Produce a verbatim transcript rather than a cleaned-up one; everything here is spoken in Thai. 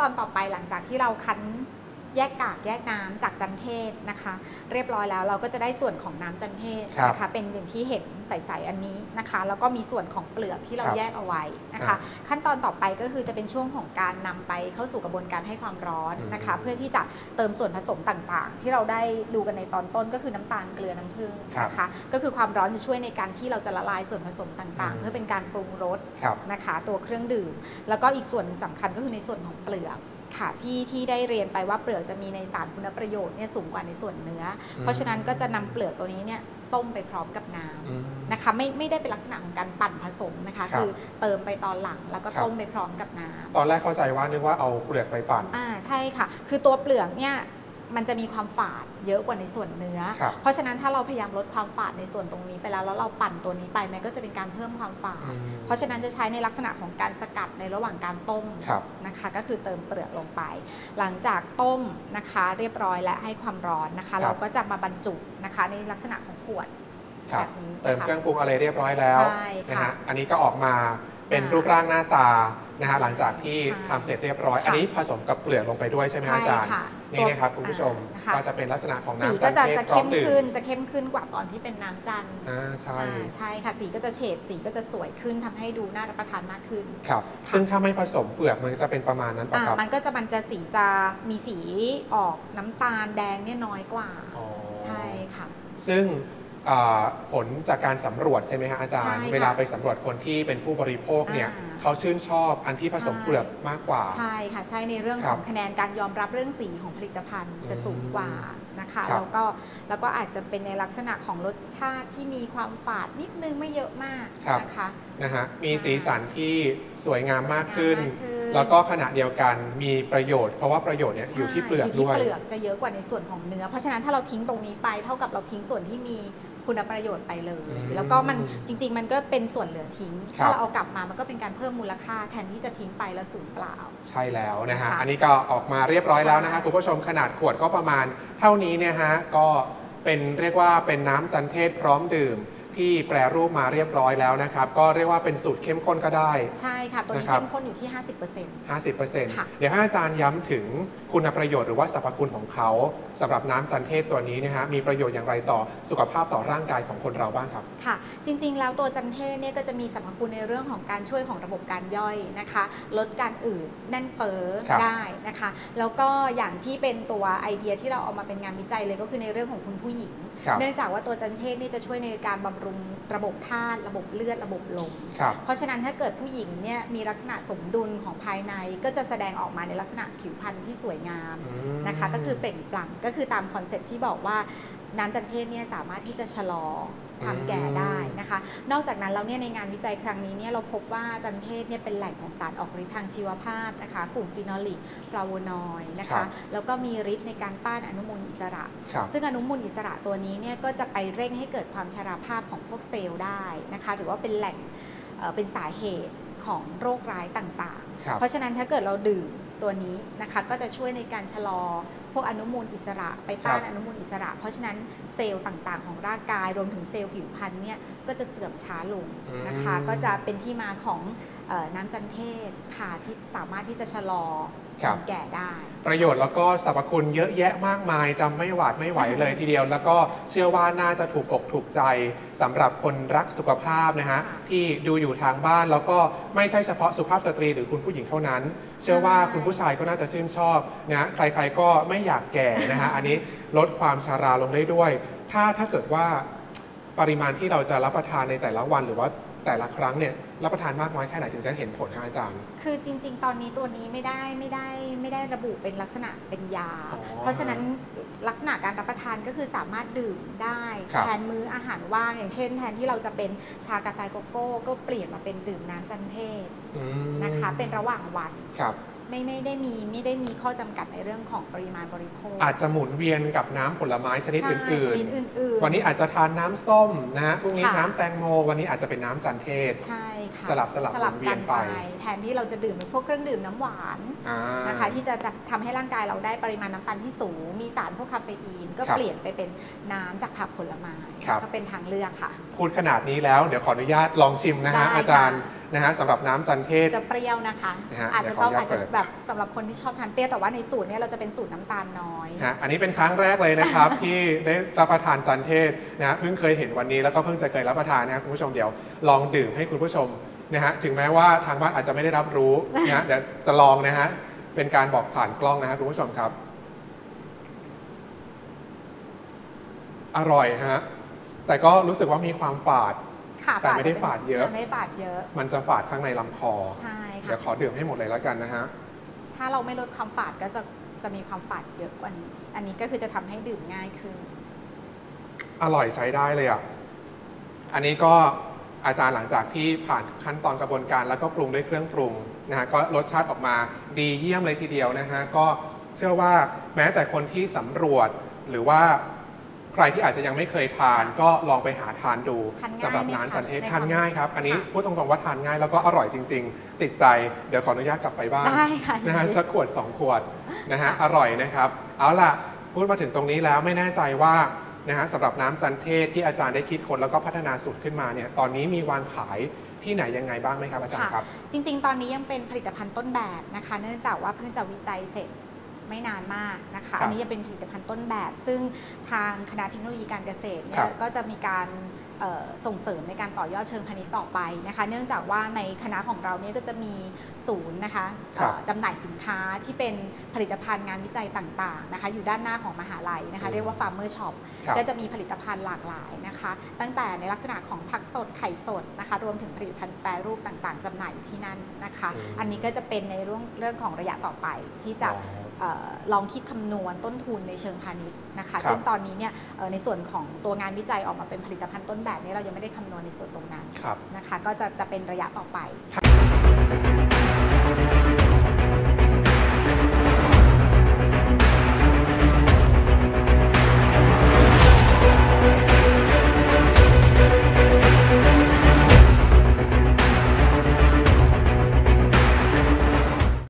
ตอนต่อไปหลังจากที่เราคั้นแยกกากแยกน้ำจากจันเทศนะคะเรียบร้อยแล้วเราก็จะได้ส่วนของน้ำจันเทศนะคะเป็นอย่างที่เห็นใสๆอันนี้นะคะแล้วก็มีส่วนของเปลือกที่เราแยกเอาไว้นะคะขั้นตอนต่อไปก็คือจะเป็นช่วงของการนำไปเข้าสู่กระบวนการให้ความร้อนนะคะเพื่อที่จะเติมส่วนผสมต่างๆที่เราได้ดูกันในตอนต้นก็คือน้ำตาลเกลือน้ำผึ้งนะคะก็คือความร้อนจะช่วยในการที่เราจะละลายส่วนผสมต่างๆเพื่อเป็นการปรุงรสนะคะตัวเครื่องดื่มแล้วก็อีกส่วนหนึ่งสำคัญก็คือในส่วนของเปลือกค่ะที่ที่ได้เรียนไปว่าเปลือกจะมีในสารคุณประโยชน์เนี่ยสูงกว่าในส่วนเนื้อเพราะฉะนั้นก็จะนำเปลือกตัวนี้เนี่ยต้มไปพร้อมกับน้ำนะคะไม่ไม่ได้เป็นลักษณะของการปั่นผสมนะคะคือเติมไปตอนหลังแล้วก็ต้มไปพร้อมกับน้ำตอนแรกเข้าใจว่านึกว่าเอาเปลือกไปปั่นอ่าใช่ค่ะคือตัวเปลือกเนี่ยมันจะมีความฝาดเยอะกว่าในส่วนเนื้อเพราะฉะนั้นถ้าเราพยายามลดความฝาดในส่วนตรงนี้ไปแล้วแล้วเราปั่นตัวนี้ไปมันก็จะเป็นการเพิ่มความฝาดเพราะฉะนั้นจะใช้ในลักษณะของการสกัดในระหว่างการต้มนะคะก็คือเติมเปลือกลงไปหลังจากต้มนะคะเรียบร้อยและให้ความร้อนนะคะเราก็จะมาบรรจุนะคะในลักษณะของขวดแบบนี้เติมเครื่องปรุงอะไรเรียบร้อยแล้วนะฮะอันนี้ก็ออกมาเป็นรูปร่างหน้าตานะฮะหลังจากที่ทำเสร็จเรียบร้อยอันนี้ผสมกับเปลือกลงไปด้วยใช่ไหมอาจารย์นี่นะครับคุณผู้ชมก็จะเป็นลักษณะของน้ำจันเทศจะเข้มขึ้นจะเข้มขึ้นกว่าตอนที่เป็นน้ำจันอ่าใช่ใช่ค่ะสีก็จะเฉดสีก็จะสวยขึ้นทำให้ดูน่ารับประทานมากขึ้นครับซึ่งถ้าไม่ผสมเปลือกมันจะเป็นประมาณนั้นป่ะครับมันก็จะมันจะสีจะมีสีออกน้ำตาลแดงเนี่ยน้อยกว่าใช่ค่ะซึ่งผลจากการสำรวจใช่ไหมฮะอาจารย์เวลาไปสำรวจคนที่เป็นผู้บริโภคเนี่ยเขาชื่นชอบอันที่ผสมเปลือกมากกว่าใช่ค่ะใช่ในเรื่องของคะแนนการยอมรับเรื่องสีของผลิตภัณฑ์จะสูงกว่านะคะแล้วก็แล้วก็อาจจะเป็นในลักษณะของรสชาติที่มีความฝาดนิดนึงไม่เยอะมากนะคะนะฮะมีสีสันที่สวยงามมากขึ้นแล้วก็ขณะเดียวกันมีประโยชน์เพราะว่าประโยชน์เนี่ยอยู่ที่เปลือกด้วยเปลือกจะเยอะกว่าในส่วนของเนื้อเพราะฉะนั้นถ้าเราทิ้งตรงนี้ไปเท่ากับเราทิ้งส่วนที่มีคุณประโยชน์ไปเลยแล้วก็มันจริงๆมันก็เป็นส่วนเหลือทิ้งถ้าเราเอากลับมามันก็เป็นการเพิ่มมูลค่าแทนที่จะทิ้งไปแล้วสูญเปล่าใช่แล้วนะฮะอันนี้ก็ออกมาเรียบร้อยแล้วนะฮะคุณผู้ชมขนาดขวดก็ประมาณเท่านี้เนี่ยฮะก็เป็นเรียกว่าเป็นน้ำจันเทศพร้อมดื่มที่แปรรูปมาเรียบร้อยแล้วนะครับก็เรียกว่าเป็นสูตรเข้มข้นก็ได้ใช่ค่ะตัวนี้เข้มข้นอยู่ที่ ห้าสิบเปอร์เซ็นต์ห้าสิบเปอร์เซ็นต์ เดี๋ยวให้อาจารย์ย้ำถึงคุณประโยชน์หรือว่าสรรพคุณของเขาสำหรับน้ำจันเทศตัวนี้นะฮะมีประโยชน์อย่างไรต่อสุขภาพต่อร่างกายของคนเราบ้างครับค่ะจริงๆแล้วตัวจันเทศเนี่ยก็จะมีสรรพคุณในเรื่องของการช่วยของระบบการย่อยนะคะลดการอืดแน่นเฟ้อได้นะคะแล้วก็อย่างที่เป็นตัวไอเดียที่เราเอามาเป็นงานวิจัยเลยก็คือในเรื่องของคุณผู้หญิงเนื่องจากว่าตัวจันเทศนี่จะช่วยในการบำรุงระบบธาตุระบบเลือดระบบลมเพราะฉะนั้นถ้าเกิดผู้หญิงเนี่ยมีลักษณะสมดุลของภายในก็จะแสดงออกมาในลักษณะผิวพรรณที่สวยงามนะคะก็คือเปล่งปลั่งก็คือตามคอนเซ็ปต์ที่บอกว่าน้ำจันเทศเนี่ยสามารถที่จะชะลอความแก่ได้นะคะนอกจากนั้นแล้วเนี่ยในงานวิจัยครั้งนี้เนี่ยเราพบว่าจันเทศเนี่ยเป็นแหล่งของสารออกฤทธิ์ทางชีวภาพนะคะกลุ่มฟีนอลิกฟลาโวนอยด์นะคะแล้วก็มีฤทธิ์ในการต้านอนุมูลอิสระซึ่งอนุมูลอิสระตัวนี้เนี่ยก็จะไปเร่งให้เกิดความชราภาพของพวกเซลล์ได้นะคะหรือว่าเป็นแหล่งเป็นสาเหตุของโรคร้ายต่างๆเพราะฉะนั้นถ้าเกิดเราดื่มตัวนี้นะคะก็จะช่วยในการชะลอพวกอนุมูลอิสระไปต้านอนุมูลอิสระเพราะฉะนั้นเซลล์ต่างๆของร่างกายรวมถึงเซลล์ผิวพรรณเนี่ยก็จะเสื่อมช้าลงนะคะก็จะเป็นที่มาของน้ำจันเทศค่ะที่สามารถที่จะชะลอความแก่ได้ประโยชน์แล้วก็สรรพคุณเยอะแยะมากมายจำไม่หวาดไม่ไหวเลยทีเดียวแล้วก็เชื่อว่าน่าจะถูกอกถูกใจสำหรับคนรักสุขภาพนะฮะที่ดูอยู่ทางบ้านแล้วก็ไม่ใช่เฉพาะสุภาพสตรีหรือคุณผู้หญิงเท่านั้นเชื่อว่าคุณผู้ชายก็น่าจะชื่นชอบนะใครๆก็ไม่อยากแก่นะฮะอันนี้ลดความชราลงได้ด้วยถ้าถ้าเกิดว่าปริมาณที่เราจะรับประทานในแต่ละวันหรือว่าแต่ละครั้งเนี่ยรับประทานมากน้อยแค่ไหนถึงจะเห็นผลคะอาจารย์คือจริงๆตอนนี้ตัวนี้ไม่ได้ไม่ได้ไม่ได้ระบุเป็นลักษณะเป็นยาเพราะฉะนั้นลักษณะการรับประทานก็คือสามารถดื่มได้แทนมื้ออาหารว่างอย่างเช่นแทนที่เราจะเป็นชากาแฟโกโก้ก็เปลี่ยนมาเป็นดื่มน้ำจันเทศนะคะเป็นระหว่างวันไม่ไม่ได้มีไม่ได้มีข้อจำกัดในเรื่องของปริมาณบริโภคอาจจะหมุนเวียนกับน้ำผลไม้ชนิดอื่นๆวันนี้อาจจะทานน้ำส้มนะฮะพรุ่งนี้น้ำแตงโมวันนี้อาจจะเป็นน้ำจันเทศใช่ค่ะสลับสลับหมุนเวียนไปแทนที่เราจะดื่มเป็นพวกเครื่องดื่มน้ำหวานนะคะที่จะทำให้ร่างกายเราได้ปริมาณน้ำตาลที่สูงมีสารพวกคาเฟอีนก็เปลี่ยนไปเป็นน้ำจากผักผลไม้ก็เป็นทางเลือกค่ะพูดขนาดนี้แล้วเดี๋ยวขออนุญาตลองชิมนะฮะอาจารย์นะฮะสำหรับน้ำจันเทศจะเปรี้ยวนะคะนะฮะอาจจะต้องเดี๋ยวขออนุญาตอาจจะเปิดแบบสำหรับคนที่ชอบทานเปรี้ยวแต่ว่าในสูตรเนี้เราจะเป็นสูตรน้ำตาลน้อยฮะอันนี้เป็นครั้งแรกเลยนะครับ ที่ได้รับประทานจันเทศนะฮะเพิ่งเคยเห็นวันนี้แล้วก็เพิ่งจะเคยรับประทานนะครับคุณผู้ชมเดี๋ยวลองดื่มให้คุณผู้ชมนะฮะถึงแม้ว่าทางบ้านอาจจะไม่ได้รับรู้นะฮะเดี๋ยวจะลองนะฮะเป็นการบอกผ่านกล้องนะฮะคุณผู้ชมครับอร่อยฮะแต่ก็รู้สึกว่ามีความฝาดแต่ไม่ได้ฝาดเยอะไม่ฝาดเยอะมันจะฝาดข้างในลำคอใช่ค่ะเดี๋ยวขอดื่มให้หมดเลยแล้วกันนะฮะถ้าเราไม่ลดความฝาดก็จะจะมีความฝาดเยอะกว่านี้อันนี้ก็คือจะทำให้ดื่มง่ายขึ้นอร่อยใช้ได้เลยอ่ะอันนี้ก็อาจารย์หลังจากที่ผ่านขั้นตอนกระบวนการแล้วก็ปรุงด้วยเครื่องปรุงนะฮะก็รสชาติออกมาดีเยี่ยมเลยทีเดียวนะฮะก็เชื่อว่าแม้แต่คนที่สำรวจหรือว่าใครที่อาจจะยังไม่เคยทานก็ลองไปหาทานดูสำหรับน้ำจันเทศทานง่ายครับอันนี้พูดตรงๆว่าทานง่ายแล้วก็อร่อยจริงๆติดใจเดี๋ยวขออนุญาตกลับไปบ้างนะฮะสักขวดสองขวดนะฮะอร่อยนะครับเอาล่ะพูดมาถึงตรงนี้แล้วไม่แน่ใจว่านะฮะสำหรับน้ำจันเทศที่อาจารย์ได้คิดค้นแล้วก็พัฒนาสูตรขึ้นมาเนี่ยตอนนี้มีวางขายที่ไหนยังไงบ้างไหมครับอาจารย์ครับจริงๆตอนนี้ยังเป็นผลิตภัณฑ์ต้นแบบนะคะเนื่องจากว่าเพิ่งจะวิจัยเสร็จไม่นานมากนะคะอันนี้ยังเป็นผลิตภัณฑ์ต้นแบบซึ่งทางคณะเทคโนโลยีการเกษตรเนี่ยก็จะมีการส่งเสริมในการต่อยอดเชิงพาณิชย์ต่อไปนะคะเนื่องจากว่าในคณะของเราเนี่ยก็จะมีศูนย์นะคะจำหน่ายสินค้าที่เป็นผลิตภัณฑ์งานวิจัยต่างๆนะคะอยู่ด้านหน้าของมหาลัยนะคะเรียกว่า Farmer Shop ก็จะมีผลิตภัณฑ์หลากหลายนะคะตั้งแต่ในลักษณะของผักสดไข่สดนะคะรวมถึงผลิตภัณฑ์แปรรูปต่างๆจำหน่ายอยู่ที่นั่นนะคะอันนี้ก็จะเป็นในเรื่องเรื่องของระยะต่อไปที่จะลองคิดคำนวณต้นทุนในเชิงพาณิชย์นะคะซึ่งตอนนี้เนี่ยในส่วนของตัวงานวิจัยออกมาเป็นผลิตภัณฑ์ต้นแบบนี้เรายังไม่ได้คำนวณในส่วนตรงนั้นนะคะก็จะจะเป็นระยะต่อไป